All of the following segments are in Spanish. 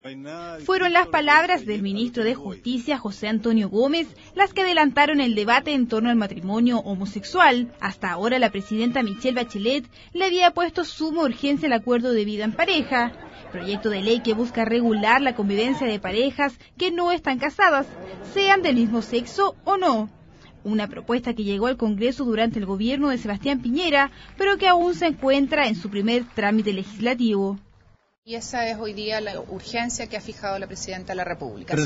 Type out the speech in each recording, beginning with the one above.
Fueron las palabras del ministro de Justicia, José Antonio Gómez, las que adelantaron el debate en torno al matrimonio homosexual. Hasta ahora la presidenta Michelle Bachelet le había puesto suma urgencia al acuerdo de vida en pareja, proyecto de ley que busca regular la convivencia de parejas que no están casadas, sean del mismo sexo o no. Una propuesta que llegó al Congreso durante el gobierno de Sebastián Piñera, pero que aún se encuentra en su primer trámite legislativo. Y esa es hoy día la urgencia que ha fijado la Presidenta de la República,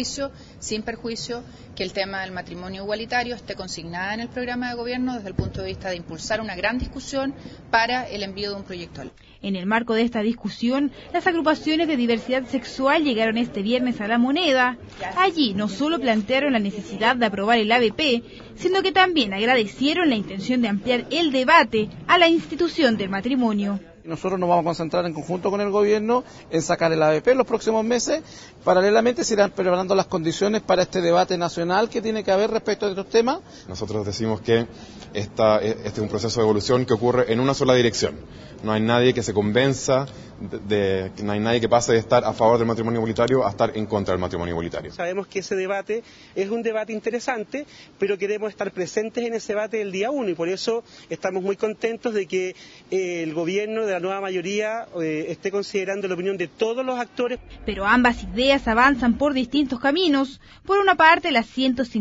sin perjuicio que el tema del matrimonio igualitario esté consignada en el programa de gobierno desde el punto de vista de impulsar una gran discusión para el envío de un proyecto de ley. En el marco de esta discusión, las agrupaciones de diversidad sexual llegaron este viernes a La Moneda. Allí no solo plantearon la necesidad de aprobar el ABP, sino que también agradecieron la intención de ampliar el debate a la institución del matrimonio. Nosotros nos vamos a concentrar en conjunto con el gobierno en sacar el ABP en los próximos meses. Paralelamente se irán preparando las condiciones para este debate nacional que tiene que haber respecto a estos temas. Nosotros decimos que este es un proceso de evolución que ocurre en una sola dirección. No hay nadie que se convenza, no hay nadie que pase de estar a favor del matrimonio igualitario a estar en contra del matrimonio igualitario. Sabemos que ese debate es un debate interesante, pero queremos estar presentes en ese debate el día 1 y por eso estamos muy contentos de que el gobierno de la nueva mayoría esté considerando la opinión de todos los actores. Pero ambas ideas avanzan por distintos caminos. Por una parte, las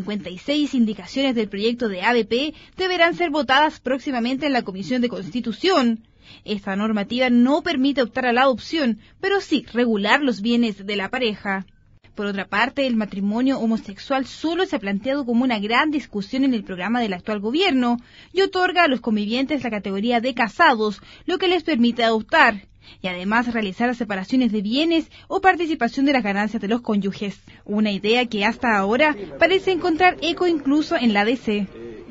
156 indicaciones del proyecto de ABP deberán ser votadas próximamente en la Comisión de Constitución. Esta normativa no permite optar a la adopción, pero sí regular los bienes de la pareja. Por otra parte, el matrimonio homosexual solo se ha planteado como una gran discusión en el programa del actual gobierno y otorga a los convivientes la categoría de casados, lo que les permite adoptar y además realizar separaciones de bienes o participación de las ganancias de los cónyuges. Una idea que hasta ahora parece encontrar eco incluso en la DC.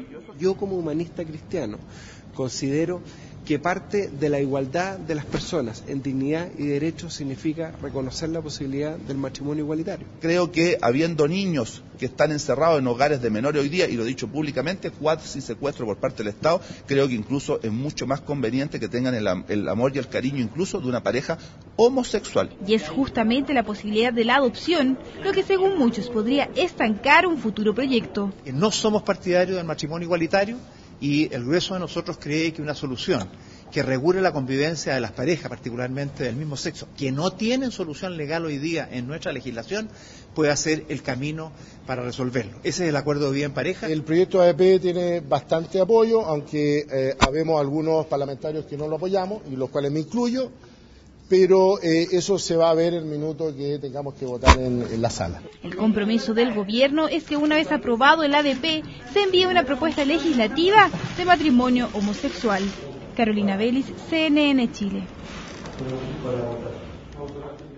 Yo como humanista cristiano considero que parte de la igualdad de las personas en dignidad y derechos significa reconocer la posibilidad del matrimonio igualitario. Creo que habiendo niños que están encerrados en hogares de menores hoy día, y lo he dicho públicamente, cuasi secuestro por parte del Estado, creo que incluso es mucho más conveniente que tengan el amor y el cariño incluso de una pareja homosexual. Y es justamente la posibilidad de la adopción lo que según muchos podría estancar un futuro proyecto. No somos partidarios del matrimonio igualitario, y el grueso de nosotros cree que una solución que regule la convivencia de las parejas, particularmente del mismo sexo, que no tienen solución legal hoy día en nuestra legislación, puede ser el camino para resolverlo. Ese es el acuerdo de vida en pareja. El proyecto ABP tiene bastante apoyo, aunque habemos algunos parlamentarios que no lo apoyamos, y los cuales me incluyo, pero eso se va a ver el minuto que tengamos que votar en la sala. El compromiso del gobierno es que una vez aprobado el ABP, se envíe una propuesta legislativa de matrimonio homosexual. Carolina Vélez, CNN Chile.